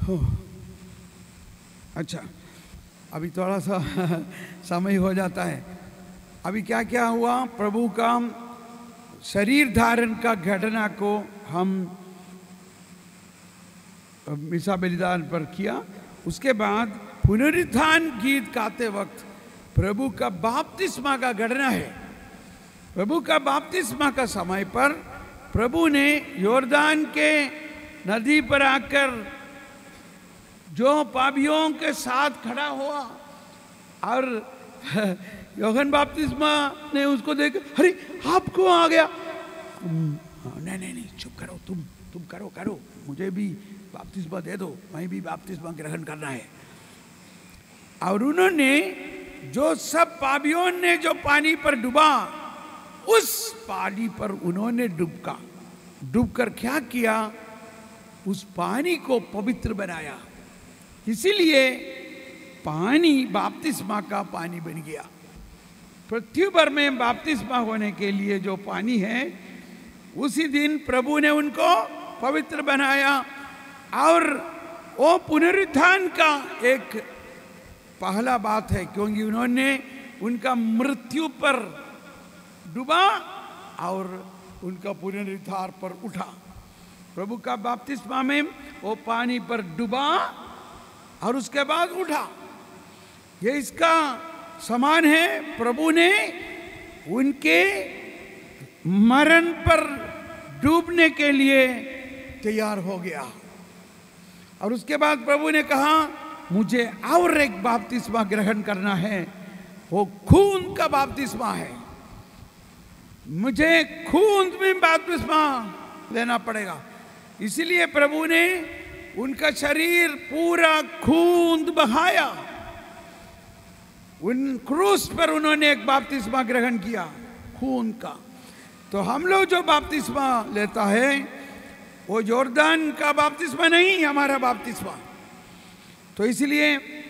हो अच्छा, अभी थोड़ा सा समय हो जाता है। अभी क्या क्या हुआ, प्रभु का शरीर धारण का घटना को हम मिसा बलिदान पर किया। उसके बाद पुनरुत्थान गीत गाते वक्त प्रभु का बपतिस्मा का घटना है। प्रभु का बपतिस्मा का समय पर प्रभु ने योर्दान के नदी पर आकर जो पापियों के साथ खड़ा हुआ और यूहन्ना बपतिस्मा ने उसको देख, अरे आपको आ गया, नहीं नहीं नहीं चुप करो, तुम करो करो, मुझे भी बपतिस्मा दे दो, मैं भी बपतिस्मा ग्रहण करना है। और उन्होंने जो सब पापियों ने जो पानी पर डूबा, उस पानी पर उन्होंने डूबकर क्या किया, उस पानी को पवित्र बनाया। इसीलिए पानी बपतिस्मा का पानी बन गया। पृथ्वी पर में बपतिस्मा होने के लिए जो पानी है, उसी दिन प्रभु ने उनको पवित्र बनाया। और वो पुनरुत्थान का एक पहला बात है, क्योंकि उन्होंने उनका मृत्यु पर डूबा और उनका पुनरुत्थान पर उठा। प्रभु का बपतिस्मा में वो पानी पर डूबा और उसके बाद उठा। ये इसका समान है, प्रभु ने उनके मरण पर डूबने के लिए तैयार हो गया। और उसके बाद प्रभु ने कहा, मुझे और एक बपतिस्मा ग्रहण करना है, वो खून का बपतिस्मा है, मुझे खून में बपतिस्मा लेना पड़ेगा। इसलिए प्रभु ने उनका शरीर पूरा खून बहाया। उन क्रूस पर उन्होंने एक बपतिस्मा ग्रहण किया खून का। तो हम लोग जो बपतिस्मा लेता है वो योर्दान का बपतिस्मा नहीं, हमारा बपतिस्मा। तो इसलिए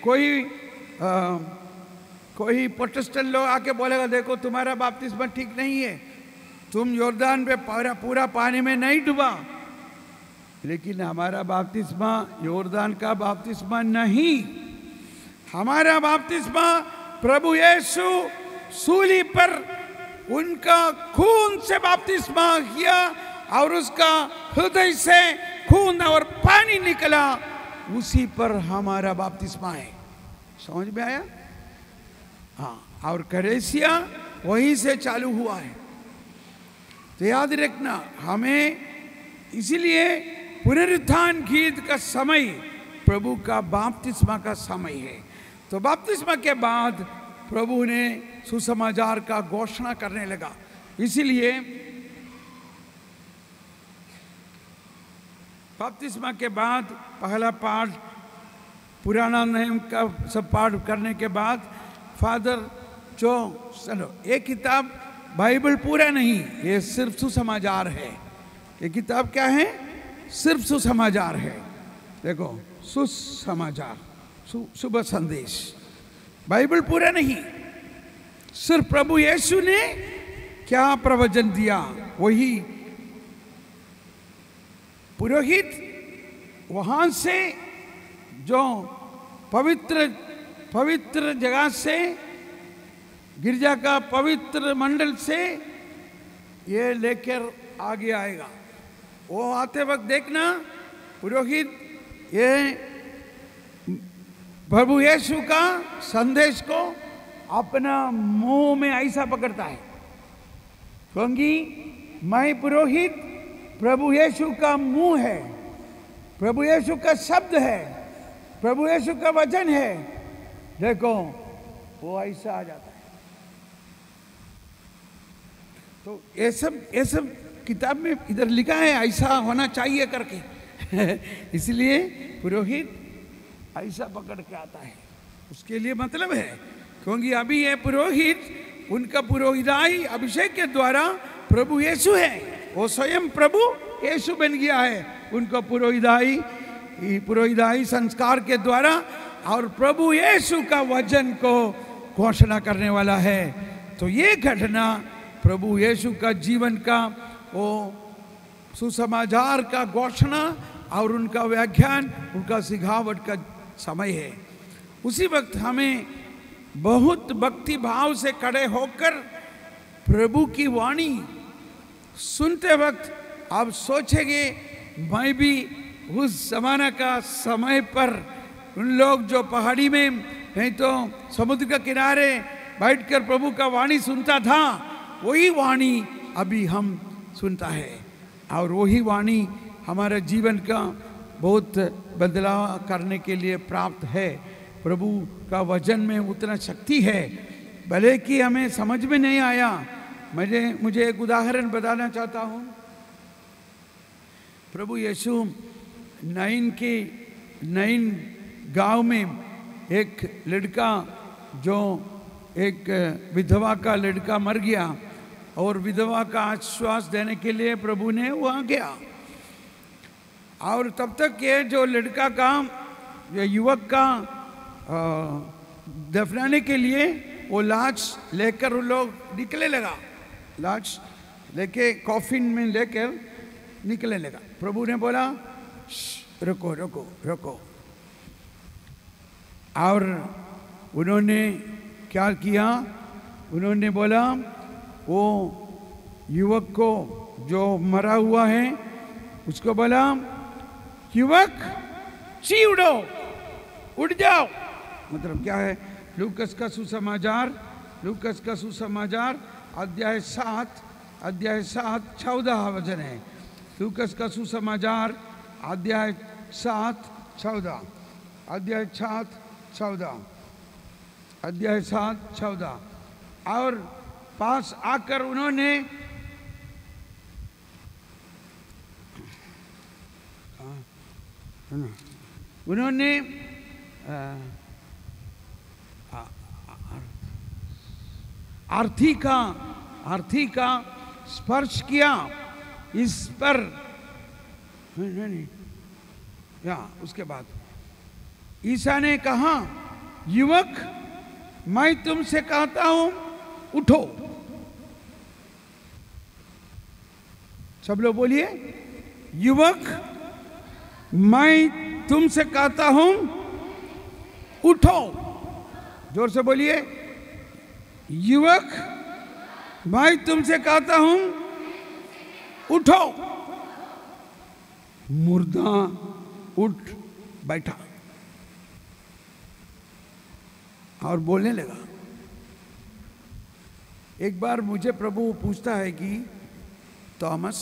कोई प्रोटेस्टेंट लोग आके बोलेगा, देखो तुम्हारा बपतिस्मा ठीक नहीं है, तुम योर्दान पे पूरा पानी में नहीं डूबा। लेकिन हमारा बपतिस्मा योर्दान का बपतिस्मा नहीं, हमारा बपतिस्मा प्रभु यीशु सूली पर उनका खून से बपतिस्मा किया और उसका हृदय से खून और पानी निकला, उसी पर हमारा बपतिस्मा है। समझ में आया? हाँ, और करेसिया वहीं से चालू हुआ है। तो याद रखना, हमें इसीलिए पुनरुत्थान गीत का समय प्रभु का बपतिस्मा का समय है। तो बपतिस्मा के बाद प्रभु ने सुसमाचार का घोषणा करने लगा। इसीलिए बपतिस्मा के बाद पहला पाठ, पुराना नियम का सब पाठ करने के बाद फादर जो चलो, ये किताब बाइबल पूरा नहीं, ये सिर्फ सुसमाचार है। ये किताब क्या है? सिर्फ सुसमाचार है। देखो, सुसमाचार, शुभ संदेश, बाइबल पूरा नहीं। सिर्फ प्रभु यीशु ने क्या प्रवचन दिया, वही पुरोहित वहां से जो पवित्र जगह से, गिरजा का पवित्र मंडल से ये लेकर आगे आएगा। वो आते वक्त देखना, पुरोहित ये प्रभु यीशु का संदेश को अपना मुंह में ऐसा पकड़ता है, क्योंकि मैं पुरोहित प्रभु यीशु का मुंह है, प्रभु यीशु का शब्द है, प्रभु यीशु का वचन है। देखो, वो ऐसा आ जाता है। तो ये सब किताब में इधर लिखा है, ऐसा होना चाहिए करके इसलिए पुरोहित ऐसा पकड़ के आता है। उसके लिए मतलब है, क्योंकि अभी ये पुरोहित, उनका पुरोहिताई अभिषेक के द्वारा प्रभु यीशु है, वो स्वयं प्रभु यीशु बन गया है उनका पुरोहिताई संस्कार के द्वारा, और प्रभु यीशु का वचन को घोषणा करने वाला है। तो ये घटना प्रभु यीशु का जीवन का वो सुसमाचार का घोषणा और उनका व्याख्यान, उनका सिखावट का समय है। उसी वक्त हमें बहुत भक्ति भाव से खड़े होकर प्रभु की वाणी सुनते वक्त आप सोचेंगे, मैं भी उस जमाना का समय पर उन लोग जो पहाड़ी में नहीं तो समुद्र के किनारे बैठकर प्रभु का वाणी सुनता था, वही वाणी अभी हम सुनता है। और वही वाणी हमारे जीवन का बहुत बदलाव करने के लिए प्राप्त है। प्रभु का वचन में उतना शक्ति है, भले कि हमें समझ में नहीं आया। मुझे एक उदाहरण बताना चाहता हूँ। प्रभु यीशु नाइन गांव में एक लड़का, जो एक विधवा का लड़का मर गया, और विधवा का आश्वास देने के लिए प्रभु ने वहाँ गया। और तब तक ये जो लड़का का, युवक का दफनाने के लिए वो लाश लेकर वो लोग निकले लगा, लाश लेके कॉफिन में लेकर निकलने लगा। प्रभु ने बोला रुको रुको रुको। और उन्होंने क्या किया, उन्होंने बोला वो युवक को जो मरा हुआ है उसको बोला, युवक ची उड़ो, उड़ जाओ। मतलब क्या है, लूकस का सुसमाचार अध्याय 7 14 वचन है। लूकस का सुसमाचार अध्याय 7 14 और पास आकर उन्होंने आर्थी का स्पर्श किया इस पर। नहीं, उसके बाद ईसा ने कहा, युवक मैं तुमसे कहता हूं उठो। सब लोग बोलिए, युवक मैं तुमसे कहता हूं उठो। जोर से बोलिए, युवक मैं तुमसे कहता हूं उठो। मुर्दा उठ बैठा और बोलने लगा। एक बार मुझे प्रभु पूछता है कि थॉमस,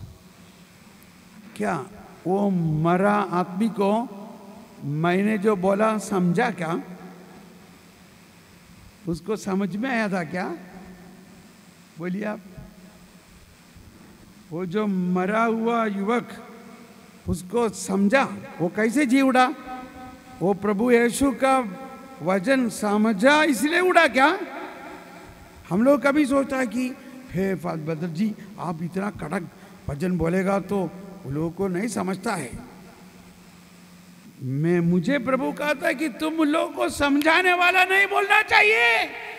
क्या वो मरा आदमी को मैंने जो बोला समझा क्या? उसको समझ में आया था क्या? बोलिए आप। वो जो मरा हुआ युवक, उसको समझा? वो कैसे जी उड़ा? वो प्रभु यीशु का वचन समझा इसलिए उड़ा क्या? हम लोग कभी सोचता है कि हे फादर जी, आप इतना कड़क वचन बोलेगा तो वो लोगों को नहीं समझता है। मुझे प्रभु कहता है कि तुम लोगों को समझाने वाला नहीं बोलना चाहिए।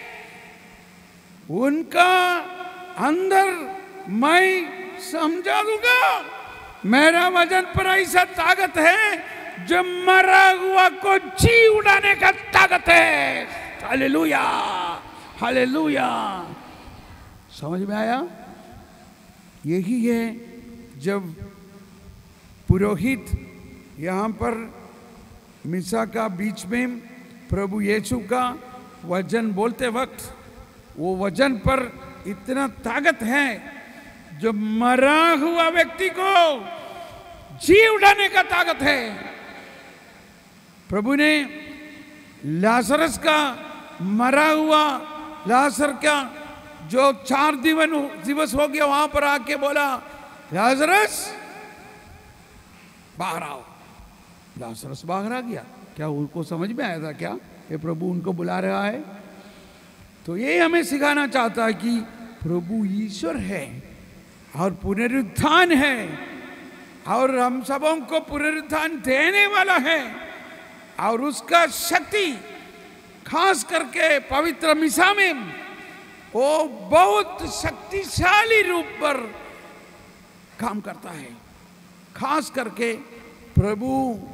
उनका अंदर मैं समझा दूंगा। मेरा वचन पर ऐसा ताकत है जो मरा हुआ को जी उड़ाने का ताकत है। Hallelujah, hallelujah. समझ में आया? यही है जब पुरोहित यहाँ पर मिसा का बीच में प्रभु यीशु का वचन बोलते वक्त, वो वचन पर इतना ताकत है जो मरा हुआ व्यक्ति को जी उठाने का ताकत है। प्रभु ने लाजरस का, मरा हुआ लाजर का जो 4 दिवस हो गया, वहां पर आके बोला, लाजरस बाहर आओ। लाजरस बाहर आ गया। क्या उनको समझ में आया था क्या ये प्रभु उनको बुला रहा है? तो ये हमें सिखाना चाहता है कि प्रभु ईश्वर है और पुनरुत्थान है, और हम सबों को पुनरुत्थान देने वाला है। और उसका शक्ति खास करके पवित्र मिसा में वो बहुत शक्तिशाली रूप पर काम करता है। खास करके प्रभु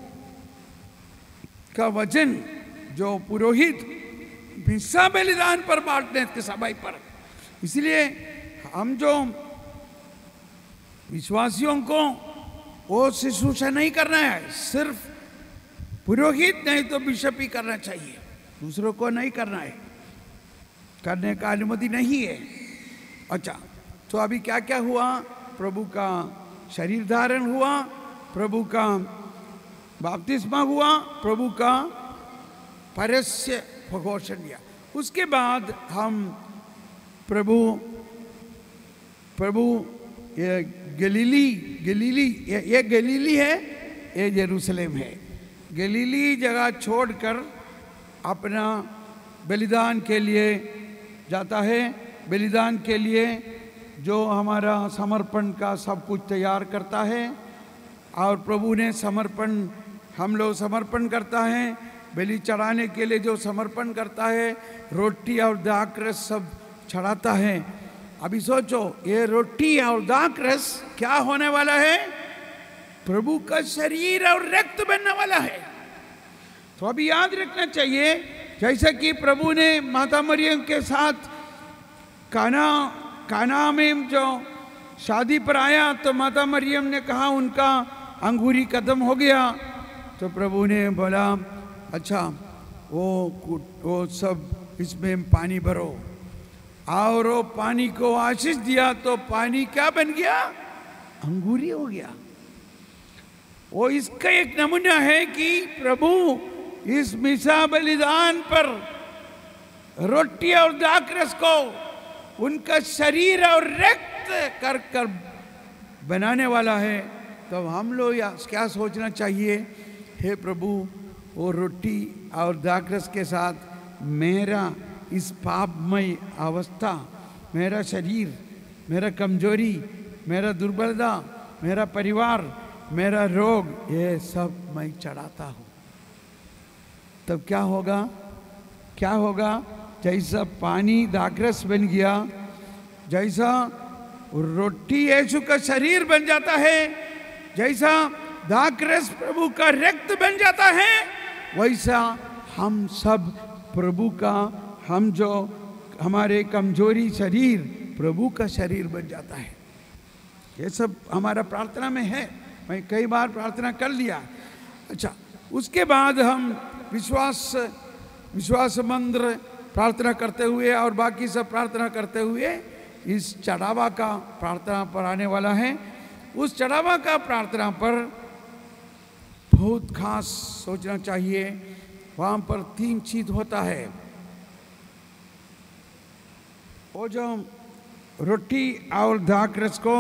का वचन जो पुरोहित मिस्सा बलिदान पर बांटने के समय पर, इसलिए हम जो विश्वासियों को वो शुश्रूषा नहीं करना है, सिर्फ पुरोहित नहीं तो बिशप ही करना चाहिए, दूसरों को नहीं करना है, करने का अनुमति नहीं है। अच्छा, तो अभी क्या क्या हुआ? प्रभु का शरीर धारण हुआ, प्रभु का बपतिस्मा हुआ, प्रभु का परस्य प्रघोषण किया। उसके बाद हम प्रभु ये गलीली है, ये यरूशलेम है। गलीली जगह छोड़कर अपना बलिदान के लिए जाता है, बलिदान के लिए जो हमारा समर्पण का सब कुछ तैयार करता है, और प्रभु ने समर्पण, हम लोग समर्पण करता है, बलि चढ़ाने के लिए जो समर्पण करता है, रोटी और दाखरस सब चढ़ाता है। अभी सोचो, ये रोटी और दाखरस क्या होने वाला है? प्रभु का शरीर और रक्त बनने वाला है। तो अभी याद रखना चाहिए, जैसा कि प्रभु ने माता मरियम के साथ काना में जो शादी पर आया, तो माता मरियम ने कहा उनका अंगूरी खत्म हो गया, तो प्रभु ने बोला अच्छा वो सब इसमें पानी भरो, और वो पानी को आशीष दिया, तो पानी क्या बन गया? अंगूरी हो गया। वो इसका एक नमूना है कि प्रभु इस मिसा बलिदान पर रोटी और दाखरस को उनका शरीर और रक्त कर कर बनाने वाला है। तो हम लोग क्या सोचना चाहिए? हे प्रभु, वो रोटी और दाखरस के साथ मेरा इस पापमय अवस्था, मेरा शरीर, मेरा कमजोरी, मेरा दुर्बलता, मेरा परिवार, मेरा रोग, ये सब मैं चढ़ाता हूँ। तब क्या होगा? क्या होगा? जैसा पानी दाखरस बन गया, जैसा रोटी यीशु का शरीर बन जाता है, जैसा दाखरस प्रभु का रक्त बन जाता है, वैसा हम सब प्रभु का, हम जो हमारे कमजोरी शरीर प्रभु का शरीर बन जाता है। ये सब हमारा प्रार्थना में है, मैं कई बार प्रार्थना कर लिया। अच्छा, उसके बाद हम विश्वास मंत्र प्रार्थना करते हुए और बाकी सब प्रार्थना करते हुए इस चढ़ावा का प्रार्थना पर आने वाला है। उस चढ़ावा का प्रार्थना पर बहुत खास सोचना चाहिए। वहाँ पर 3 चीज होता है। वो जो रोटी और दाखरस को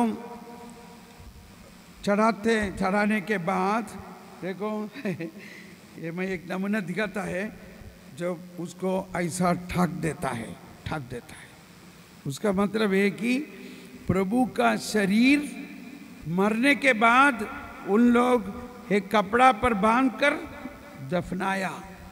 चढ़ाने के बाद देखो ये मैं एक नमूना दिखाता है, जो उसको ऐसा ठग देता है। उसका मतलब है कि प्रभु का शरीर मरने के बाद उन लोग एक कपड़ा पर बांधकर दफनाया।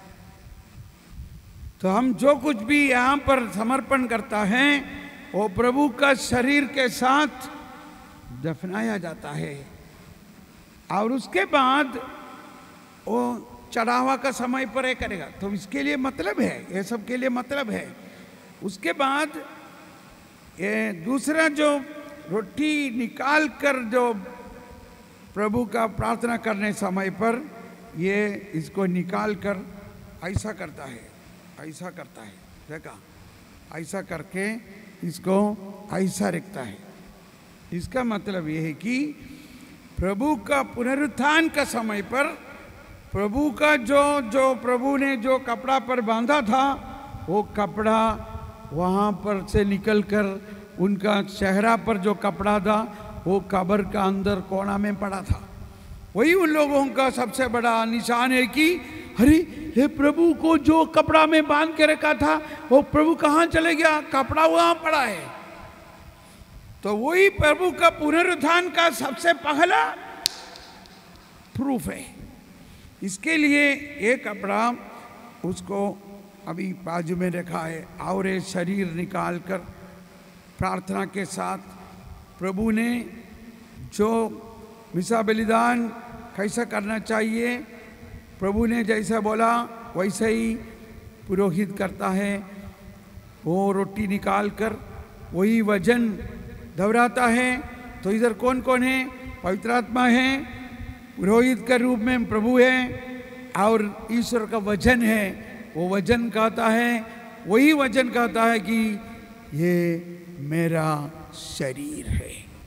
तो हम जो कुछ भी यहाँ पर समर्पण करता है, वो प्रभु का शरीर के साथ दफनाया जाता है। और उसके बाद वो चढ़ावा का समय पर ये करेगा। तो इसके लिए मतलब है, ये सब के लिए मतलब है। उसके बाद ये दूसरा जो रोटी निकाल कर जो प्रभु का प्रार्थना करने समय पर ये इसको निकाल कर ऐसा करता है, देखा, ऐसा करके इसको ऐसा रखता है। इसका मतलब ये है कि प्रभु का पुनरुत्थान का समय पर प्रभु का जो प्रभु ने जो कपड़ा पर बांधा था, वो कपड़ा वहाँ पर से निकलकर उनका चेहरा पर जो कपड़ा था वो कब्र का अंदर कोना में पड़ा था। वही उन लोगों का सबसे बड़ा निशान है कि अरे ये प्रभु को जो कपड़ा में बांध के रखा था वो प्रभु कहाँ चले गया? कपड़ा वहाँ पड़ा है। तो वही प्रभु का पुनरुत्थान का सबसे पहला प्रूफ है। इसके लिए ये कपड़ा उसको अभी बाजू में रखा है और ये शरीर निकाल कर प्रार्थना के साथ प्रभु ने जो मिसा बलिदान कैसा करना चाहिए, प्रभु ने जैसा बोला वैसा ही पुरोहित करता है। वो रोटी निकाल कर वही वजन दोहराता है। तो इधर कौन कौन है? पवित्र आत्मा है, पुरोहित के रूप में प्रभु है, और ईश्वर का वचन है। वो वचन कहता है, वही वचन कहता है कि ये मेरा शरीर है।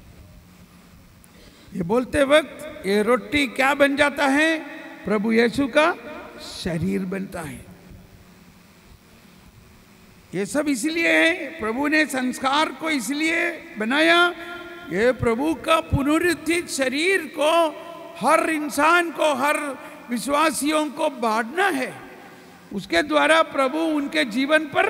ये बोलते वक्त ये रोटी क्या बन जाता है? प्रभु यीशु का शरीर बनता है। ये सब इसलिए है, प्रभु ने संस्कार को इसलिए बनाया, ये प्रभु का पुनरुत्थित शरीर को हर इंसान को, हर विश्वासियों को बांटना है। उसके द्वारा प्रभु उनके जीवन पर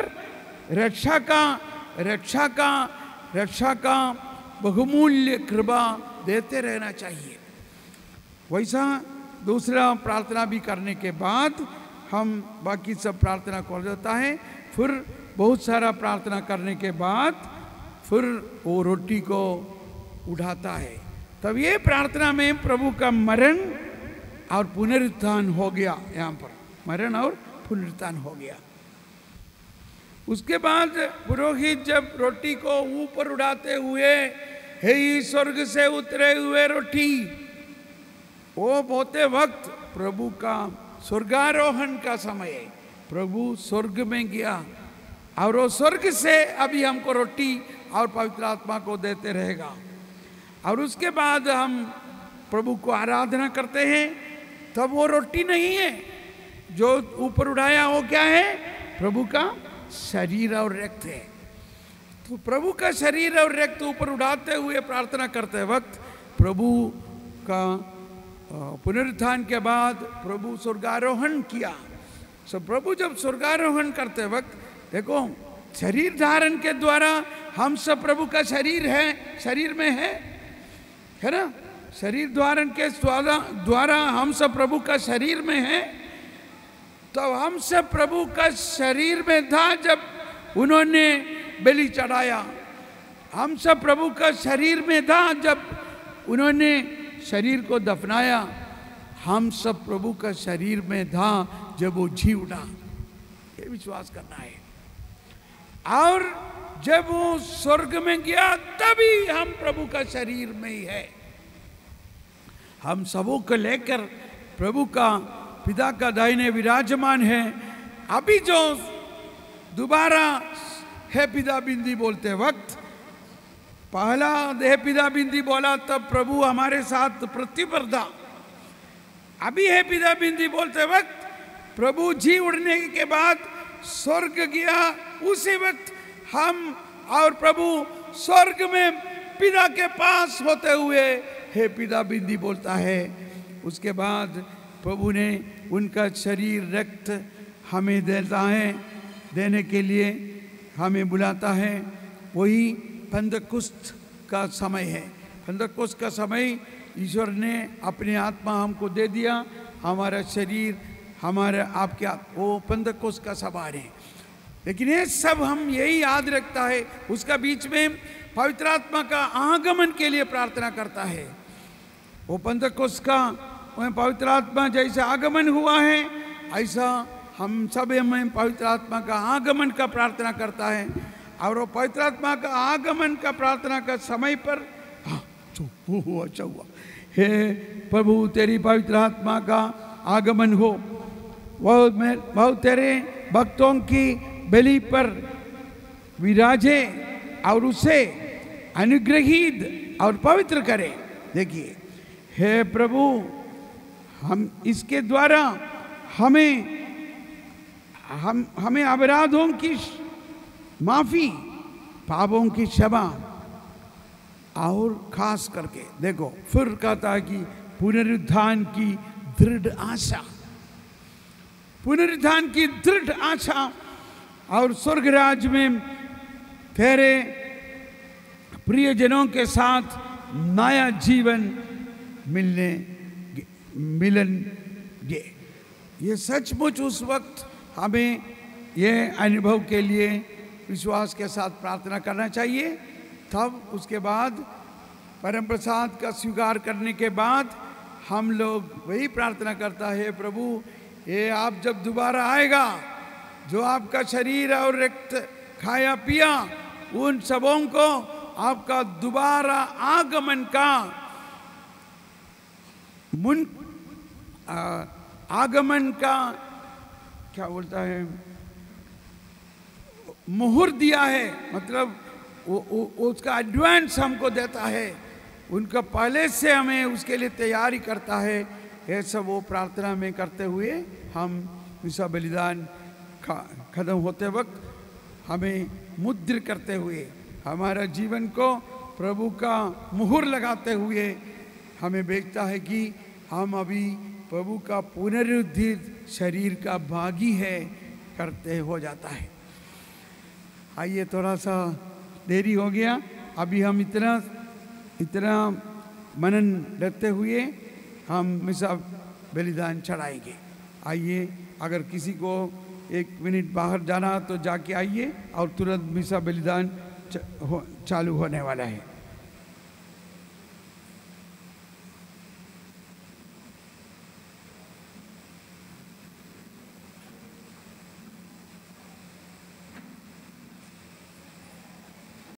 रक्षा का बहुमूल्य कृपा देते रहना चाहिए। वैसा दूसरा प्रार्थना भी करने के बाद हम बाकी सब प्रार्थना कर देता है। फिर बहुत सारा प्रार्थना करने के बाद फिर वो रोटी को उठाता है। तब ये प्रार्थना में प्रभु का मरण और पुनरुत्थान हो गया। यहाँ पर मरण और पुनरुत्थान हो गया। उसके बाद पुरोहित जब रोटी को ऊपर उड़ाते हुए, हे स्वर्ग से उतरे हुए रोटी, वो बोलते वक्त प्रभु का स्वर्गारोहण का समय है। प्रभु स्वर्ग में गया और वो स्वर्ग से अभी हमको रोटी और पवित्र आत्मा को देते रहेगा। और उसके बाद हम प्रभु को आराधना करते हैं। तब वो रोटी नहीं है जो ऊपर उठाया, वो क्या है? प्रभु का शरीर और रक्त है। तो प्रभु का शरीर और रक्त ऊपर उठाते हुए प्रार्थना करते वक्त प्रभु का पुनरुत्थान के बाद प्रभु स्वर्गारोहण किया। सो प्रभु जब स्वर्गारोहण करते वक्त देखो, शरीर धारण के द्वारा हम सब प्रभु का शरीर है, शरीर में है ना? शरीर धारण के द्वारा हम सब प्रभु का शरीर में है। तो हम सब प्रभु का शरीर में था जब उन्होंने बलि चढ़ाया। हम सब प्रभु का शरीर में था जब उन्होंने शरीर को दफनाया। हम सब प्रभु का शरीर में था जब वो जी उठा। ये विश्वास करना है। और जब वो स्वर्ग में गया तभी हम प्रभु का शरीर में ही है। हम सबों को लेकर प्रभु का पिता का दाहिने विराजमान है। अभी जो दोबारा हे पिता बिंदी बोलते वक्त, पहला हे पिता बिंदी बोला तब प्रभु हमारे साथ पृथ्वी पर था। अभी हे पिता बिंदी बोलते वक्त प्रभु जी उड़ने के बाद स्वर्ग गया। उसी वक्त हम और प्रभु स्वर्ग में पिता के पास होते हुए हे पिता बिंदी बोलता है। उसके बाद प्रभु ने उनका शरीर रक्त हमें देता है, देने के लिए हमें बुलाता है। वही पेंतकुस्त का समय है। पेंतकुस्त का समय ईश्वर ने अपनी आत्मा हमको दे दिया। हमारा शरीर, हमारे आपके वो पेंतकुस्त का सवार है। लेकिन ये सब हम यही याद रखता है। उसका बीच में पवित्र आत्मा का आगमन के लिए प्रार्थना करता है। वो पेंतकुस्त का पवित्र आत्मा जैसे आगमन हुआ है, ऐसा हम सब में पवित्र आत्मा का आगमन का प्रार्थना करता है। और वो पवित्र आत्मा का आगमन का प्रार्थना का समय पर अच्छा हुआ, हे प्रभु तेरी पवित्र आत्मा का आगमन हो, वह तेरे भक्तों की बलि पर विराजे और उसे अनुग्रहित और पवित्र करे। देखिए, हे प्रभु, हम इसके द्वारा हमें अपराधों की माफी, पापों की क्षमा, और खास करके देखो फिर कहता है कि पुनरुत्थान की दृढ़ आशा, पुनरुत्थान की दृढ़ आशा और स्वर्ग राज्य में तेरे प्रियजनों के साथ नया जीवन मिलेंगे। ये सचमुच उस वक्त हमें ये अनुभव के लिए विश्वास के साथ प्रार्थना करना चाहिए। तब उसके बाद परम प्रसाद का स्वीकार करने के बाद हम लोग वही प्रार्थना करता है, प्रभु ये आप जब दोबारा आएगा, जो आपका शरीर और रक्त खाया पिया, उन सबों को आपका दोबारा आगमन का आगमन का क्या बोलता है, मुहूर्त दिया है, मतलब उसका एडवांस हमको देता है, उनका पहले से हमें उसके लिए तैयारी करता है। ये सब वो प्रार्थना में करते हुए हम मिसा बलिदान खत्म होते वक्त हमें मुद्र करते हुए, हमारा जीवन को प्रभु का मुहर लगाते हुए हमें भेजता है कि हम अभी प्रभु का पुनरुत्थित शरीर का भागी है करते हो जाता है। आइए, थोड़ा सा देरी हो गया, अभी हम इतना मनन रखते हुए हम मिसा बलिदान चढ़ाएंगे। आइए, अगर किसी को 1 मिनट बाहर जाना तो जाके आइए, और तुरंत मिसा बलिदान चालू होने वाला है।